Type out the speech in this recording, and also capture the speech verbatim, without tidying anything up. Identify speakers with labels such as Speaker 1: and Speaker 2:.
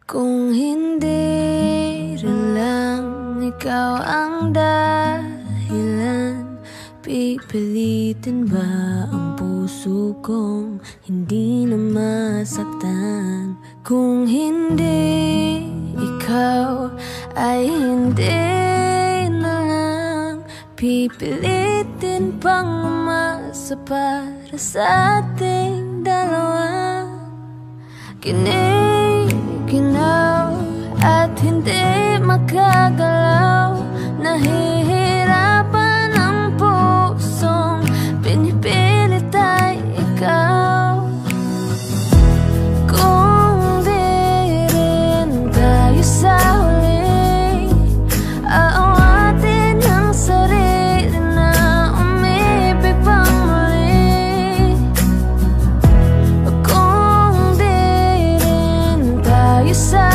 Speaker 1: Kung hindi rin lang ikaw ang dahilan, pipilitin ba ang puso kong hindi na masaktan? Kung hindi ikaw ay hindi na lang, pipilitin pang umasa para sa ating dalawa. Kinig-ginaw at hindi makagalaw, nahihirapan ang pusong pinipilit ay ikaw. Kung di rin tayo sa huli, aawatin ang sarili na umibig pang muli. Kung di rin tayo sa